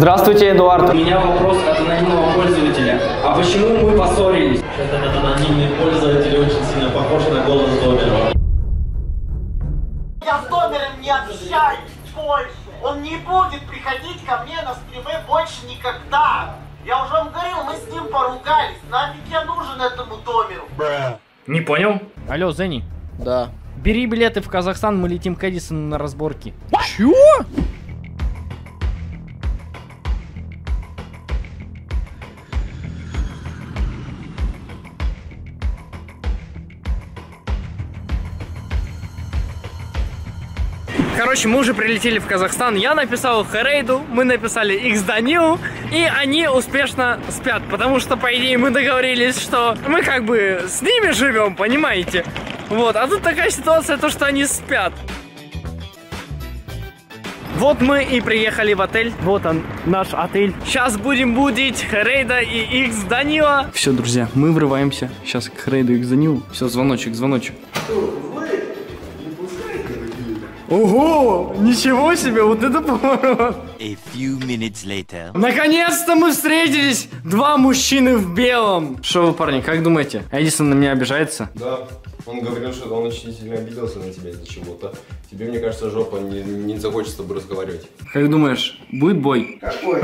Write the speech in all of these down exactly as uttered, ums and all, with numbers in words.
Здравствуйте, Эдуард. У меня вопрос от анонимного пользователя. А почему мы поссорились? Этот анонимный пользователь очень сильно похож на голос Домера. Я с Домером не общаюсь больше. Он не будет приходить ко мне на стримы больше никогда. Я уже вам говорил, мы с ним поругались. Нафиг я нужен этому Домеру? Не понял? Алло, Зенни. Да. Бери билеты в Казахстан, мы летим к Эдисону на разборки. Чё? Короче, мы уже прилетели в Казахстан. Я написал Херейду, мы написали Икс-Данилу, и они успешно спят. Потому что, по идее, мы договорились, что мы как бы с ними живем, понимаете? Вот, а тут такая ситуация, то, что они спят. Вот мы и приехали в отель. Вот он, наш отель. Сейчас будем будить Херейда и Икс-Данила. Все, друзья, мы врываемся сейчас к Херейду и Икс-Данилу. Все, звоночек, звоночек. Ого! Ничего себе! Вот это поворот! A few minutes later. Наконец-то мы встретились! Два мужчины в белом! Что вы, парни, как думаете? Эдисон на меня обижается? Да. Он говорил, что он очень сильно обиделся на тебя из-за чего-то. Тебе, мне кажется, жопа не, не захочет с тобой разговаривать. Как думаешь, будет бой? Какой?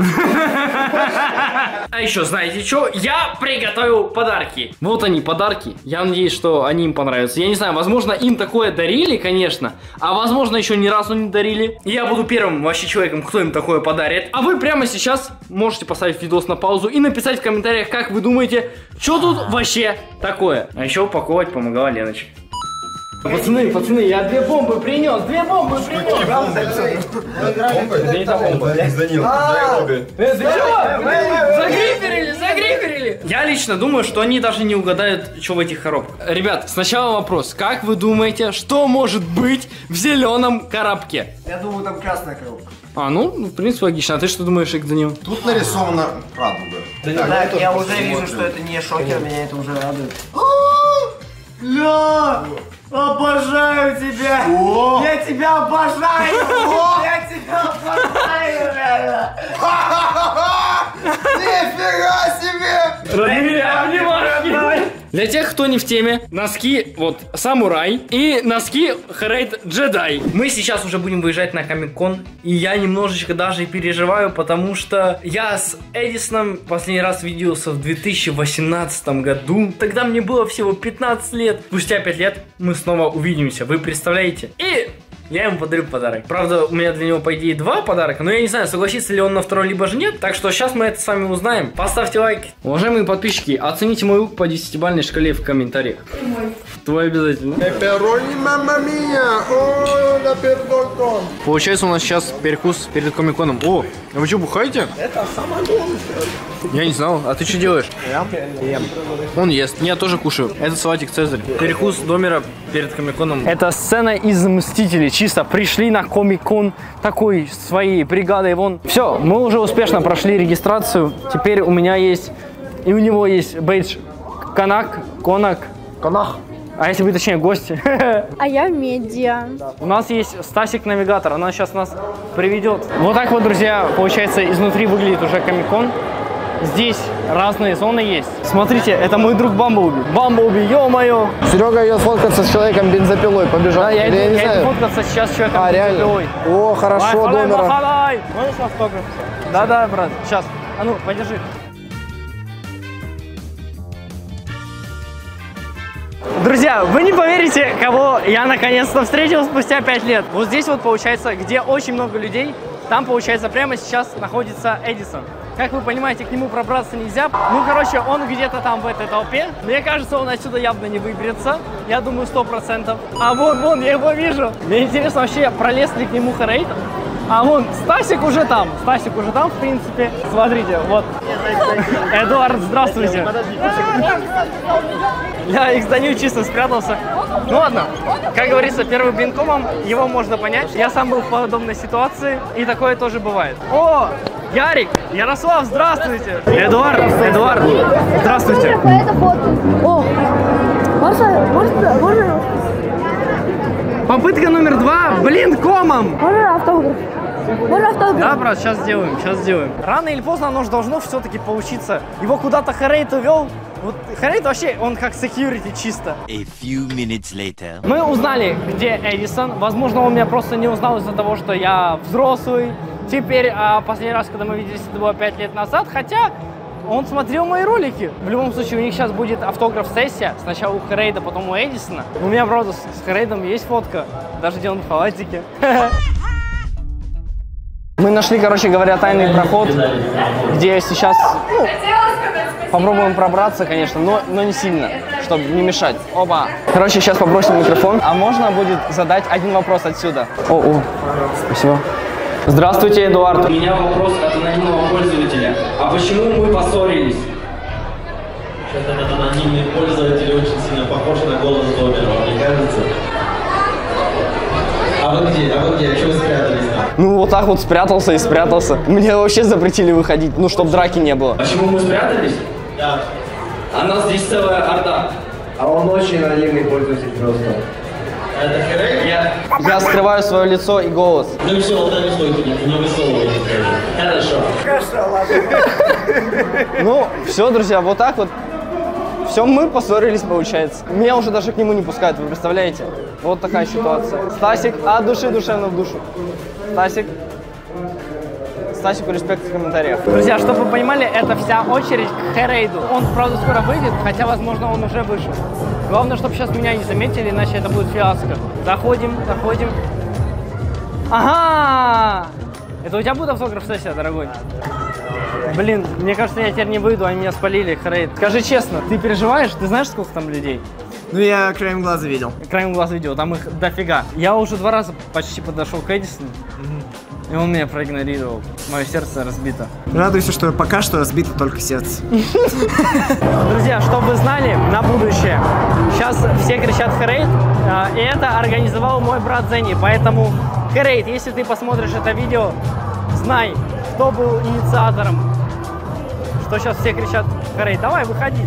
А еще знаете что? Я приготовил подарки. Вот они, подарки. Я надеюсь, что они им понравятся. Я не знаю, возможно, им такое дарили, конечно. А возможно, еще ни разу не дарили. И я буду первым вообще человеком, кто им такое подарит. А вы прямо сейчас можете поставить видос на паузу и написать в комментариях, как вы думаете, что тут вообще такое. А еще упаковывать помогала Леночка. Пацаны, пацаны, я две бомбы принес, две бомбы принес. Загриперили, загриперили. Я лично думаю, что они даже не угадают, что в этих коробках. Ребят, сначала вопрос. Как вы думаете, что может быть в зеленом коробке? Я думаю, там красная коробка. А, ну, в принципе, логично. А ты что думаешь, Икс-Данил? Тут нарисована радуга. Да, я уже вижу, что это не шокер, меня это уже радует. Ля! Обожаю тебя! О! Я тебя обожаю! Я тебя обожаю, реально! Нифига себе! Для тех, кто не в теме, носки вот самурай и носки Херейд Джедай. Мы сейчас уже будем выезжать на Комик-кон, и я немножечко даже переживаю, потому что я с Эдисоном последний раз виделся в две тысячи восемнадцатом году. Тогда мне было всего пятнадцать лет. Спустя пять лет мы снова увидимся, вы представляете? И я ему подарю подарок. Правда, у меня для него, по идее, два подарка, но я не знаю, согласится ли он на второй, либо же нет. Так что сейчас мы это с вами узнаем. Поставьте лайки. Уважаемые подписчики, оцените мой лук по десятибалльной шкале в комментариях. Твой. Твой обязательно. Пепперони, мамма мия! О, на пердон. Получается, у нас сейчас перекус перед Комик-коном. О, а вы что, бухаете? Это самогон. Я не знал. А ты что делаешь? Я ем. Он ест. Я тоже кушаю. Это салатик Цезарь. Перекус Домера перед Комик-коном. Это сцена из Мстителей. Чисто пришли на Комик-кон такой своей бригадой. Вон. Все, мы уже успешно прошли регистрацию. Теперь у меня есть и у него есть бейдж Канак, Конак. Канах. А если быть точнее, гости. А я медиа. У нас есть Стасик Навигатор. Она сейчас нас приведет. Вот так вот, друзья, получается, изнутри выглядит уже Комик-кон. Здесь разные зоны есть. Смотрите, это мой друг Бамблби. Бамблби, ё-моё! Серега идет фоткаться с человеком бензопилой. Побежал. Да, я, Или, иду, я не я знаю. иду фоткаться сейчас с человеком А, бензопилой. реально? О, хорошо, Домера. Можешь автограф? Да-да, брат, сейчас. А ну, подержи. Друзья, вы не поверите, кого я наконец-то встретил спустя пять лет. Вот здесь вот получается, где очень много людей, там получается прямо сейчас находится Эдисон. Как вы понимаете, к нему пробраться нельзя. Ну, короче, он где-то там в этой толпе. Мне кажется, он отсюда явно не выберется. Я думаю, сто процентов. А вон, вон, я его вижу. Мне интересно вообще, пролез ли к нему Херейд. А вон, Стасик уже там. Стасик уже там, в принципе. Смотрите, вот. Эдуард, здравствуйте. Я Икс-Данил чисто спрятался. Ну ладно, как говорится, первым блинкомом его можно понять. Я сам был в подобной ситуации, и такое тоже бывает. О, Ярик, Ярослав, здравствуйте. Эдуард, Эдуард, здравствуйте. Это фото. О, можно, можно, можно, Попытка номер два блинкомом. можно автограф? Можно автограф? Да, брат, сейчас сделаем, сейчас сделаем. Рано или поздно оно же должно все-таки получиться. Его куда-то Харейт увел. Вот Харейт вообще, он как security чисто. A few minutes later. Мы узнали, где Эдисон. Возможно, он меня просто не узнал из-за того, что я взрослый. Теперь, а последний раз, когда мы виделись, это было пять лет назад. Хотя он смотрел мои ролики. В любом случае, у них сейчас будет автограф-сессия. Сначала у Харейда, потом у Эдисона. У меня, правда, с Харейдом есть фотка. Даже где он в халатике. Мы нашли, короче говоря, тайный проход, где сейчас, ну, попробуем пробраться, конечно, но, но не сильно, чтобы не мешать. Оба. Короче, сейчас попросим микрофон, а можно будет задать один вопрос отсюда? О, о, спасибо. Здравствуйте, Эдуард. У меня вопрос от анонимного пользователя. А почему мы поссорились? Этот анонимный пользователь очень сильно похож на голос Добера, вам не кажется? А вы где? А вы где? А чего вы спрятались там? Ну, вот так вот спрятался и спрятался. Мне вообще запретили выходить, ну, чтобы драки не было. Почему мы спрятались? Да. А нас здесь целая орда. А он очень анонимный пользователь просто. А это Харейт? Я... Я скрываю свое лицо и голос. Ну все, ладно, не стойте, не высовывайте. Хорошо. Ну, все, друзья, вот так вот. Все, мы поссорились, получается. Меня уже даже к нему не пускают, вы представляете? Вот такая ситуация. Стасик, от души душевно в душу. Стасик. Стасику респект в комментариях. Друзья, чтобы вы понимали, это вся очередь к Харейду. Он, правда, скоро выйдет, хотя, возможно, он уже вышел. Главное, чтобы сейчас меня не заметили, иначе это будет фиаско. Заходим, заходим. Ага! Это у тебя будет автограф-сессия, дорогой? Блин, мне кажется, я теперь не выйду, они меня спалили, Харейд. Скажи честно, ты переживаешь? Ты знаешь, сколько там людей? Ну, я краем глаза видел. Краем глаза видел, там их дофига. Я уже два раза почти подошел к Эдисону, и он меня проигнорировал. Мое сердце разбито. Радуйся, что пока что разбито только сердце. Друзья, чтобы вы знали, на будущее. Сейчас все кричат Харейд, и это организовал мой брат Зенни. Поэтому, Харейд, если ты посмотришь это видео, знай, кто был инициатором. Что сейчас все кричат Харейд. Давай, выходи.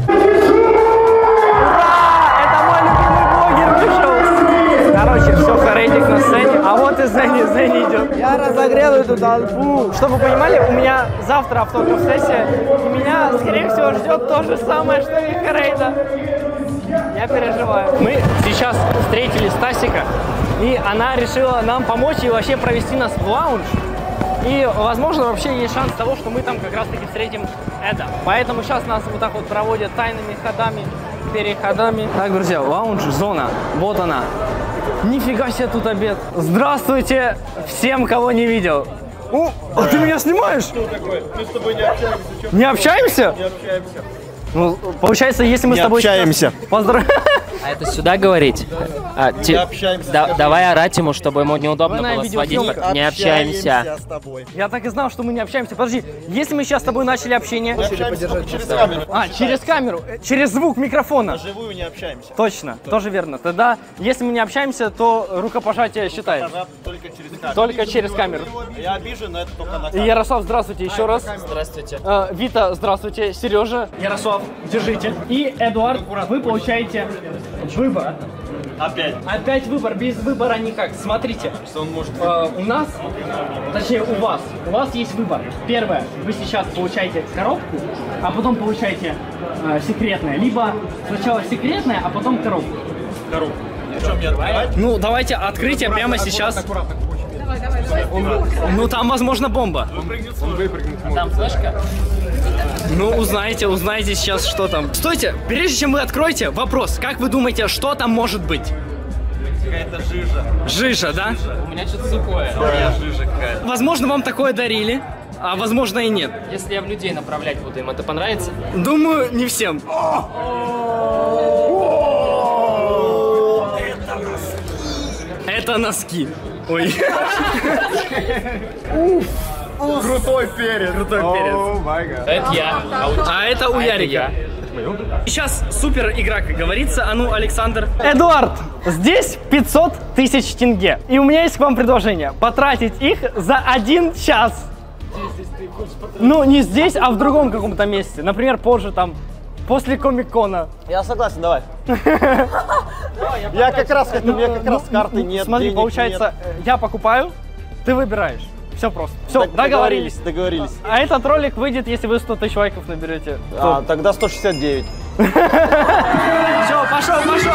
Ура! Это мой любимый блогер вышел. Короче, все, Харейдик на сцене. А вот и Зенни, Зенни идет. Я разогрел эту толпу. Чтобы вы понимали, у меня завтра автограф-сессия. И меня, скорее всего, ждет то же самое, что и Харейда. Я переживаю. Мы сейчас встретили Стасика. И она решила нам помочь и вообще провести нас в лаунж. И, возможно, вообще есть шанс того, что мы там как раз-таки встретим Эда. Поэтому сейчас нас вот так вот проводят тайными ходами, переходами. Так, друзья, лаунж-зона. Вот она. Нифига себе тут обед. Здравствуйте всем, кого не видел. О, а ты меня снимаешь? Что такое? Мы с тобой не общаемся. Что? Не общаемся? Не общаемся. Ну, получается, если мы Не с тобой... общаемся. Поздравляю. А это сюда говорить? А, ти... общаемся. Да, давай орать ему, чтобы ему неудобно Двойная было сводить. видеосъемка. Не общаемся. с тобой. Я так и знал, что мы не общаемся. Подожди, если мы сейчас с тобой начали общение... Мы общаемся только через камеру. А, через камеру, э, через звук микрофона. Живую не общаемся. Точно, тоже верно. Тогда, если мы не общаемся, то рукопожатие считается. Только через камеру. Только через камеру. Я обижен, но это только на И камеру. Ярослав, здравствуйте еще раз. Здравствуйте. Э, Вита, здравствуйте. Сережа. Ярослав, держите. И Эдуард, вы получаете выбор. Опять. Опять выбор, без выбора никак. Смотрите, Что он может... э, у нас, точнее у вас, у вас есть выбор. Первое, вы сейчас получаете коробку, а потом получаете э, секретное. Либо сначала секретное, а потом коробку. Коробку. Что, мне открывать? Ну, давайте открытие прямо сейчас. Ну, там, возможно, бомба. Там флешка? Ну, узнаете, узнаете сейчас, что там. Стойте, прежде чем вы откроете, вопрос. Как вы думаете, что там может быть? Какая-то жижа. Жижа, да? У меня что-то сухое. Да, жижа какая-то. Возможно, вам такое дарили, а возможно и нет. Если я в людей направлять буду, им это понравится? Думаю, не всем. Это носки. Ой. Крутой перец. Крутой перец. Это я. А, у- А это у а это Ярика. я. Сейчас супер игра, как говорится. А ну, Александр. Эдуард, здесь пятьсот тысяч тенге. И у меня есть к вам предложение. Потратить их за один час. Ну, не здесь, а в другом каком-то месте. Например, позже там, после Комик-Кона. Я согласен, давай. Я как раз хотел, у меня как раз карты нет. Смотри, денег получается, я покупаю, ты выбираешь. Все просто. Все, договорились. Договорились. А этот ролик выйдет, если вы сто тысяч лайков наберете. А, тогда сто шестьдесят девять. Все, пошел, пошел.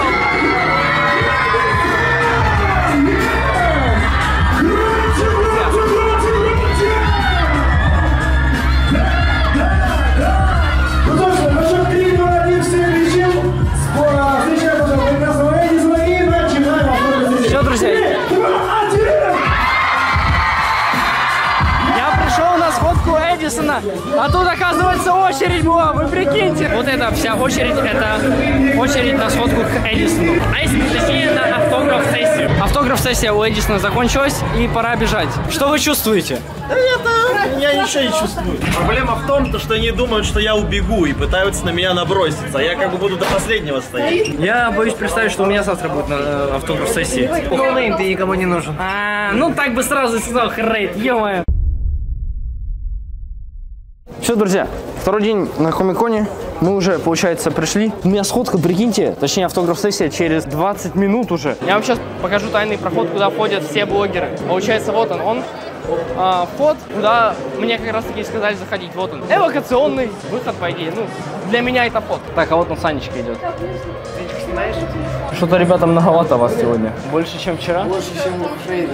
Все, друзья. Я пришел на сходку Эдисона, а тут, оказывается, очередь была, вы прикиньте. Вот эта вся очередь, это очередь на сходку к Эдисону. А если точнее, на автограф-сессию. Автограф-сессия у Эдисона закончилась, и пора бежать. Что вы чувствуете? Я ничего не чувствую. Проблема в том, что они думают, что я убегу и пытаются на меня наброситься. А я как бы буду до последнего стоять. Я боюсь представить, что у меня завтра будет э, автограф-сессия. Ну, ты никому не нужен. А, ну так бы сразу сказал Хрейт, ё-моё. Все, друзья, второй день на Комик-коне. Мы уже, получается, пришли. У меня сходка, прикиньте, точнее автограф-сессия через двадцать минут уже. Я вам сейчас покажу тайный проход, куда входят все блогеры. Получается, вот он, он. А, вход, куда мне как раз таки сказали заходить. Вот он. Эвакуационный выход, по идее. Ну, для меня это вход. Так, а вот он Санечка идет. Санечка, снимаешь? Что-то, ребята, многовато вас сегодня. Больше, чем вчера? Больше, чем у Фрейда.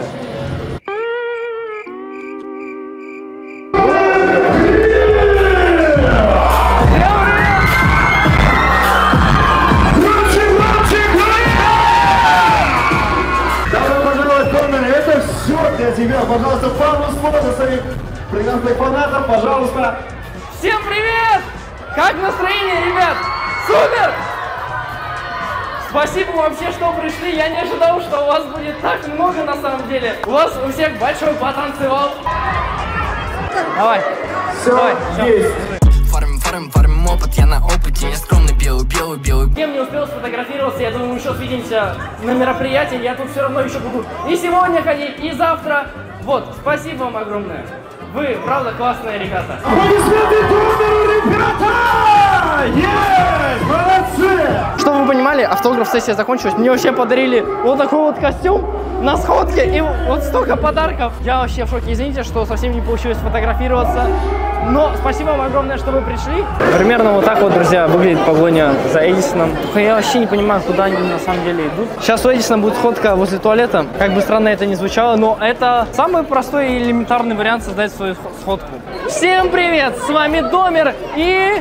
Для тебя, пожалуйста, пару слов своих прекрасных фанатов, пожалуйста. Всем привет! Как настроение, ребят? Супер! Спасибо вам все, что пришли. Я не ожидал, что у вас будет так много на самом деле. У вас у всех большой потанцевал. Давай. Все, Давай, есть. Фармим, фармим, фармим опыт, я на опыте, я скромный, белый, белый, белый. Кем не успел сфотографироваться, я думаю, мы еще свидимся на мероприятии, я тут все равно еще буду и сегодня ходить, и завтра. Вот, спасибо вам огромное. Вы, правда, классные ребята. Аплодисменты Донору, ребята! Есть! Молодцы! Чтобы вы понимали, автограф-сессия закончилась. Мне вообще подарили вот такой вот костюм на сходке и вот столько подарков. Я вообще в шоке. Извините, что совсем не получилось фотографироваться. Но спасибо вам огромное, что вы пришли. Примерно вот так вот, друзья, выглядит погоня за Эдисоном. Только я вообще не понимаю, куда они на самом деле идут. Сейчас у Эдисона будет сходка возле туалета. Как бы странно это ни звучало, но это самый простой и элементарный вариант создать свою сходку. Всем привет! С вами Домер и...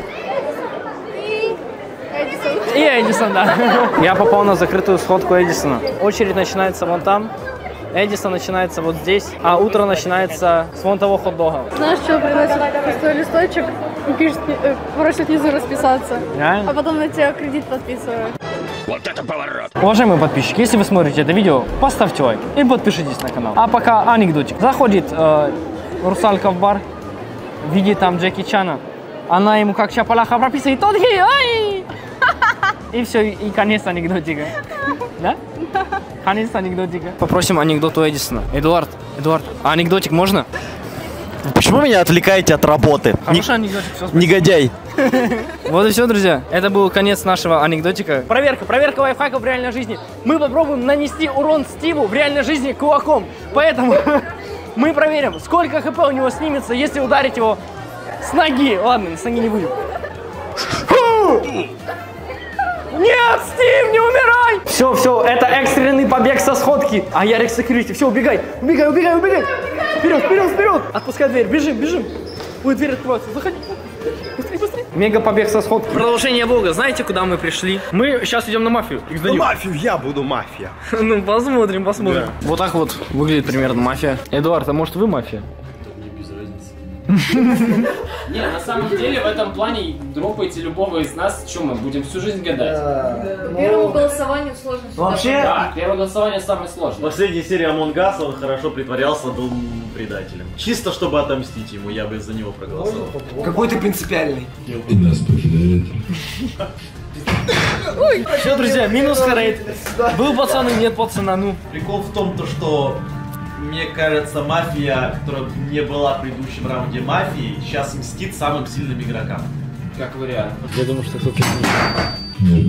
И Эдисон, да. Я попал на закрытую сходку Эдисона. Очередь начинается вон там. Эдисон начинается вот здесь, а утро начинается с вон того хот-дога. Знаешь, что приносит пустой листочек и пишет, э, просит внизу расписаться. Реально? А потом на тебя кредит подписываю. Вот это поворот! Уважаемые подписчики, если вы смотрите это видео, поставьте лайк и подпишитесь на канал. А пока анекдотик. Заходит э, русалка в бар, видит там Джеки Чана. Она ему как чапаляха прописывает, тот гей, ай! И все, и конец анекдотика. Да? Конец анекдотика. Попросим анекдот у Эдисона. Эдуард, Эдуард, а анекдотик можно? Почему меня отвлекаете от работы? Хороший анекдотик, все, спасибо. Негодяй. Вот и все, друзья. Это был конец нашего анекдотика. Проверка, проверка лайфхаков в реальной жизни. Мы попробуем нанести урон Стиву в реальной жизни кулаком. Поэтому мы проверим, сколько хп у него снимется, если ударить его с ноги. Ладно, с ноги не будем. Нет, Стив, не умирай! Все, все, это экстренный побег со сходки. А Ярик секьюрити, все, убегай, убегай, убегай, убегай. Вперед, вперед, вперед. Отпускай дверь, бежим, бежим. Ой, дверь открывается, заходи. Быстрее, быстрее. Мега побег со сходки. Продолжение влога. Знаете, куда мы пришли? Мы сейчас идем на мафию. На мафию, я буду мафия. Ну, посмотрим, посмотрим. Вот так вот выглядит примерно мафия. Эдуард, а может вы мафия? Не, на самом деле в этом плане дропайте любого из нас, что мы будем всю жизнь гадать. Первому голосованию сложно. Вообще, Да, первое голосование самое сложное. последняя серия Among Us, он хорошо притворялся был предателем. Чисто чтобы отомстить ему, я бы за него проголосовал. Какой ты принципиальный. Все, друзья, минус Хрейт. Был пацан и нет пацана, ну. Прикол в том, то, что мне кажется, мафия, которая не была в предыдущем раунде мафией, сейчас мстит самым сильным игрокам. Как вариант. Я думаю, что кто-то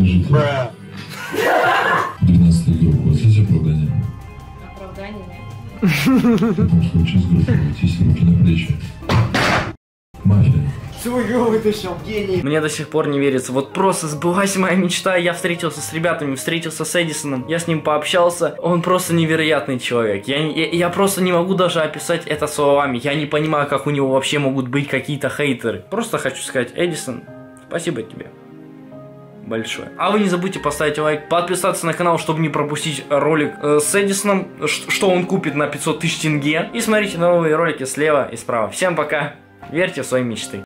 двенадцатый игрок, у вас есть оправдание? Оправдание нет. Чего вытащил, гений? Мне до сих пор не верится. Вот просто сбылась моя мечта. Я встретился с ребятами, встретился с Эдисоном. Я с ним пообщался. Он просто невероятный человек. Я, я, я просто не могу даже описать это словами. Я не понимаю, как у него вообще могут быть какие-то хейтеры. Просто хочу сказать, Эдисон, спасибо тебе большое. А вы не забудьте поставить лайк, подписаться на канал, чтобы не пропустить ролик э, с Эдисоном, что он купит на пятьсот тысяч тенге. И смотрите новые ролики слева и справа. Всем пока. Верьте в свои мечты.